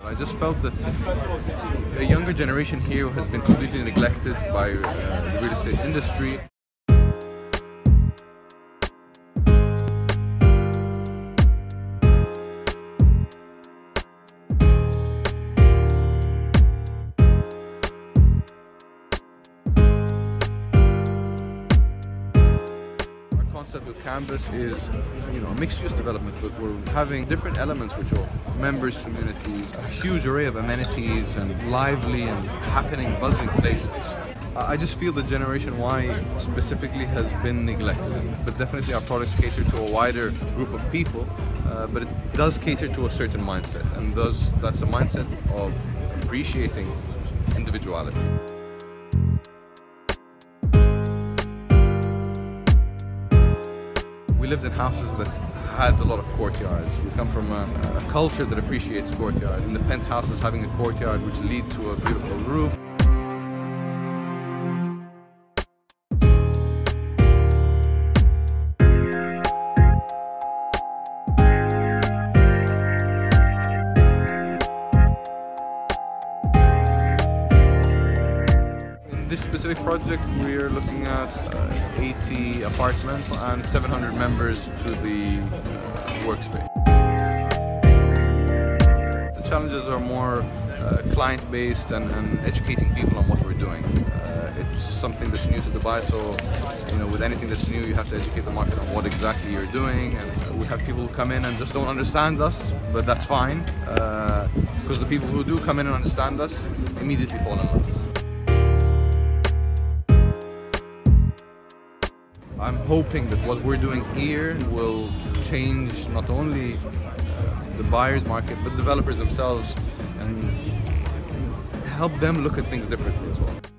I just felt that a younger generation here has been completely neglected by the real estate industry. Concept with Canvas is, a mixed-use development, but we're having different elements which are members, communities, a huge array of amenities and lively and happening, buzzing places. I just feel that Generation Y specifically has been neglected, but definitely our products cater to a wider group of people, but it does cater to a certain mindset, and that's a mindset of appreciating individuality. We lived in houses that had a lot of courtyards. We come from a culture that appreciates courtyard. In the penthouses, having a courtyard which lead to a beautiful roof. This specific project, we're looking at 80 apartments and 700 members to the workspace. The challenges are more client-based and educating people on what we're doing. It's something that's new to Dubai, so with anything that's new, you have to educate the market on what exactly you're doing. And we have people who come in and just don't understand us, but that's fine, because the people who do come in and understand us immediately fall in love. I'm hoping that what we're doing here will change not only the buyer's market, but developers themselves, and help them look at things differently as well.